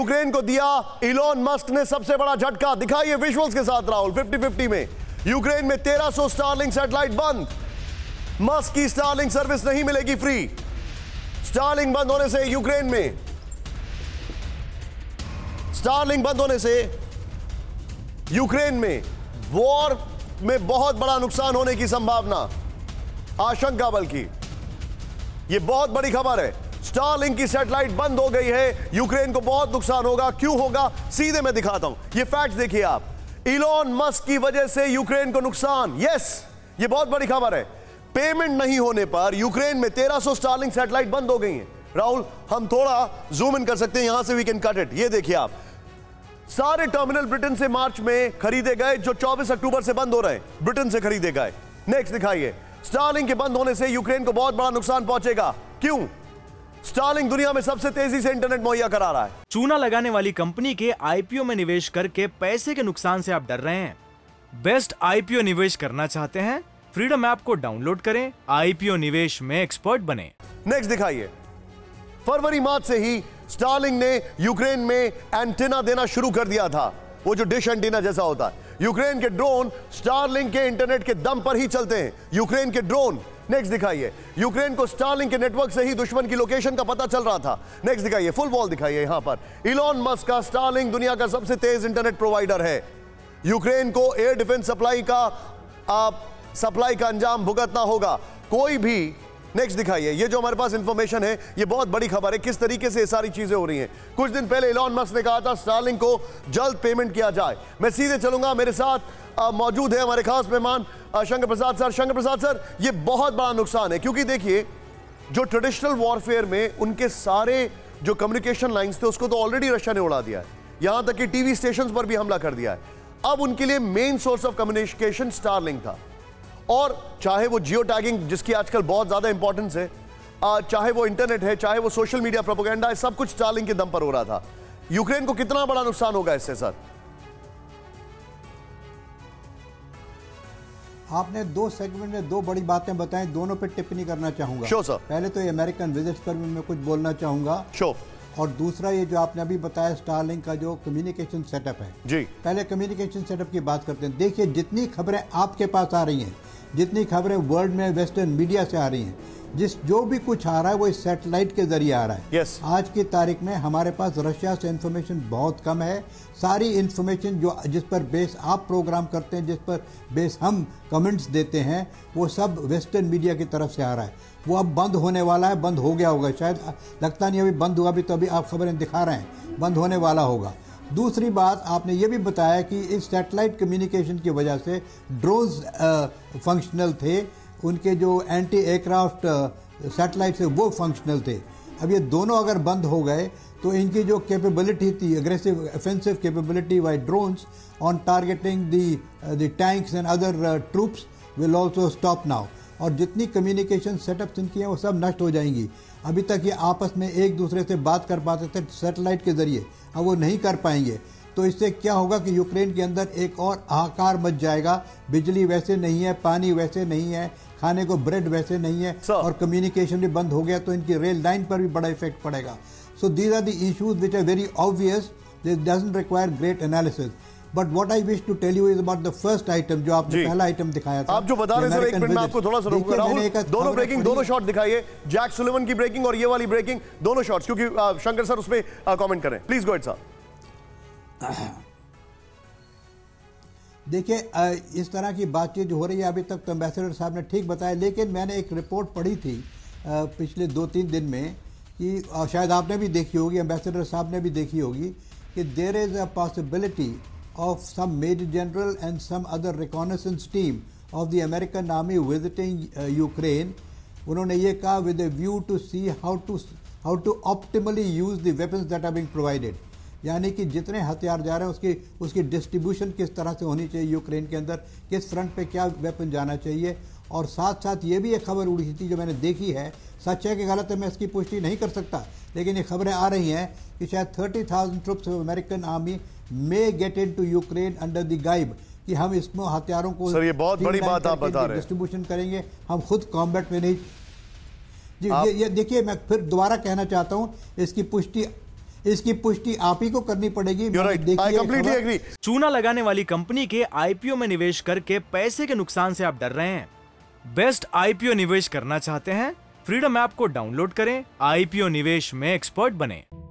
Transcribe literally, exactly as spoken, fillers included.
Ukraine को दिया Elon Musk ने सबसे बड़ा झटका। दिखाइए विजुअल्स के साथ राहुल। फिफ्टी फिफ्टी में यूक्रेन में तेरह सौ स्टारलिंक सैटेलाइट बंद। मस्क की स्टारलिंक सर्विस नहीं मिलेगी फ्री। स्टारलिंक बंद होने से यूक्रेन में स्टारलिंक बंद होने से यूक्रेन में वॉर में बहुत बड़ा नुकसान होने की संभावना, आशंका, बल्कि यह बहुत बड़ी खबर है। स्टारलिंक की सैटेलाइट बंद हो गई है, यूक्रेन को बहुत नुकसान होगा। क्यों होगा, सीधे मैं दिखाता हूं। ये फैक्ट देखिए आप। इलॉन मस्क की वजह से यूक्रेन को नुकसान। यस, ये बहुत बड़ी खबर है। पेमेंट नहीं होने पर यूक्रेन में तेरह सौ स्टारलिंक सैटेलाइट बंद हो गई हैं। राहुल, हम थोड़ा जूम इन कर सकते हैं, यहां से वी कैन कट इट। ये देखिए आप, सारे टर्मिनल ब्रिटेन से मार्च में खरीदे गए जो चौबीस अक्टूबर से बंद हो रहे हैं, ब्रिटेन से खरीदे गए। नेक्स्ट दिखाइए। स्टारलिंक के बंद होने से यूक्रेन को बहुत बड़ा नुकसान पहुंचेगा। क्यों? स्टारलिंक दुनिया में सबसे तेजी से इंटरनेट मुहैया करा रहा है। चूना लगाने वाली कंपनी के आईपीओ में निवेश करके पैसे के नुकसान से आप डर रहे हैं? बेस्ट आईपीओ निवेश करना चाहते हैं? फ्रीडम ऐप को डाउनलोड करें, आईपीओ निवेश में एक्सपर्ट बने। नेक्स्ट दिखाइए। फरवरी मार्च से ही स्टारलिंक ने यूक्रेन में एंटेना देना शुरू कर दिया था, वो जो डिश एंटेना जैसा होता है। यूक्रेन के ड्रोन स्टारलिंक के इंटरनेट के दम पर ही चलते हैं। यूक्रेन के ड्रोन। नेक्स्ट दिखाइए। यूक्रेन को स्टारलिंक के नेटवर्क से ही दुश्मन की लोकेशन का पता चल रहा था। नेक्स्ट दिखाइए, फुल वॉल दिखाइए यहां पर। इलॉन मस्क का स्टारलिंक दुनिया का सबसे तेज इंटरनेट प्रोवाइडर है। यूक्रेन को एयर डिफेंस सप्लाई का आप सप्लाई का अंजाम भुगतना होगा कोई भी। नेक्स्ट दिखाइए। ये जो हमारे पास इंफॉर्मेशन है, ये बहुत बड़ी खबर है, किस तरीके से ये सारी चीजें हो रही हैं। कुछ दिन पहले इलॉन मस्क ने कहा था स्टारलिंक को जल्द पेमेंट किया जाए। मैं सीधे चलूंगा, मेरे साथ आ, मौजूद है हमारे खास मेहमान शंकर प्रसाद सर। शंकर प्रसाद सर, ये बहुत बड़ा नुकसान है, क्योंकि देखिए जो ट्रेडिशनल वॉरफेयर में उनके सारे जो कम्युनिकेशन लाइंस थे उसको तो ऑलरेडी रशिया ने उड़ा दिया है, यहां तक कि टीवी स्टेशन पर भी हमला कर दिया है। अब उनके लिए main source of communication Starlink था, और चाहे वो जियो टैगिंग जिसकी आजकल बहुत ज्यादा इंपॉर्टेंस है, चाहे वो इंटरनेट है, चाहे वो सोशल मीडिया प्रोपेगेंडा है, सब कुछ स्टारलिंक के दम पर हो रहा था। यूक्रेन को कितना बड़ा नुकसान होगा इससे सर? आपने दो सेगमेंट में दो बड़ी बातें बताएं, दोनों पे टिप्पणी करना चाहूंगा। Show sir. पहले तो ये अमेरिकन विजिट्स पर भी मैं कुछ बोलना चाहूंगा। शो। और दूसरा ये जो आपने अभी बताया स्टारलिंक का जो कम्युनिकेशन सेटअप है जी। पहले कम्युनिकेशन सेटअप की बात करते हैं। देखिए जितनी खबरें आपके पास आ रही हैं, जितनी खबरें वर्ल्ड में वेस्टर्न मीडिया से आ रही हैं, जिस जो भी कुछ आ रहा है वो इस सैटेलाइट के जरिए आ रहा है। yes. आज की तारीख में हमारे पास रशिया से इंफॉर्मेशन बहुत कम है। सारी इंफॉर्मेशन जो जिस पर बेस आप प्रोग्राम करते हैं, जिस पर बेस हम कमेंट्स देते हैं, वो सब वेस्टर्न मीडिया की तरफ से आ रहा है। वो अब बंद होने वाला है, बंद हो गया होगा शायद, लगता नहीं अभी बंद हुआ भी, तो अभी आप खबरें दिखा रहे हैं, बंद होने वाला होगा। दूसरी बात आपने ये भी बताया कि इस सैटेलाइट कम्युनिकेशन की वजह से ड्रोन्स फंक्शनल थे, उनके जो एंटी एयरक्राफ्ट सैटेलाइट से वो फंक्शनल थे। अब ये दोनों अगर बंद हो गए तो इनकी जो कैपेबिलिटी थी, aggressive offensive capability by drones on targeting the the tanks and other troops will also stop now. और जितनी कम्युनिकेशन सेटअप्स इनकी हैं वो सब नष्ट हो जाएंगी। अभी तक ये आपस में एक दूसरे से बात कर पाते थे सैटेलाइट के जरिए, अब वो नहीं कर पाएंगे। तो इससे क्या होगा कि यूक्रेन के अंदर एक और हाहाकार मच जाएगा। बिजली वैसे नहीं है, पानी वैसे नहीं है, खाने को ब्रेड वैसे नहीं है, so, और कम्युनिकेशन भी बंद हो गया तो इनकी रेल लाइन पर भी बड़ा इफेक्ट पड़ेगा। So these are the issues which are very obvious, this doesn't require great analysis. But what I wish to tell you is about the first item जो आपने पहला आइटम दिखाया था। आप जो बता रहे हैं सर, एक मिनट में आपको थोड़ा सा रोकूंगा राहुल। दोनों ब्रेकिंग, दोनों शॉट दिखाइए, जैक सुलिवन की ब्रेकिंग और ये वाली ब्रेकिंग, दोनों शॉट्स, क्योंकि शंकर सर उसमें कमेंट करें। Please go ahead sir. देखिए इस तरह की बातचीत जो हो रही है, अभी तक तो एम्बेसडर साहब ने ठीक बताया, लेकिन मैंने एक रिपोर्ट पढ़ी थी पिछले दो तीन दिन में कि शायद आपने भी देखी होगी, एम्बेसडर साहब ने भी देखी होगी, कि there is a possibility of some major general and some other reconnaissance team of the American army visiting uh, Ukraine. उन्होंने ये कहा with a view to see how to how to optimally use the weapons that are being provided. यानी कि जितने हथियार जा रहे हैं उसकी उसकी डिस्ट्रीब्यूशन किस तरह से होनी चाहिए, यूक्रेन के अंदर किस फ्रंट पे क्या वेपन जाना चाहिए। और साथ साथ ये भी एक खबर उड़ी थी जो मैंने देखी है, सच है कि गलत है मैं इसकी पुष्टि नहीं कर सकता, लेकिन ये खबरें आ रही हैं कि शायद thirty thousand troops of American army may get into Ukraine under the guise, कि हम इसमें हथियारों को सर, ये बहुत बड़ी बात आप बता रहे हैं, डिस्ट्रीब्यूशन करेंगे, हम खुद कॉम्बैट में नहीं। जी ये, ये देखिए मैं फिर दोबारा कहना चाहता हूँ, इसकी पुष्टि इसकी पुष्टि आप ही को करनी पड़ेगी। You're right. I completely agree. चूना लगाने वाली कंपनी के आईपीओ में निवेश करके पैसे के नुकसान से आप डर रहे हैं? बेस्ट आईपीओ निवेश करना चाहते हैं? फ्रीडम ऐप को डाउनलोड करें, आईपीओ निवेश में एक्सपर्ट बने।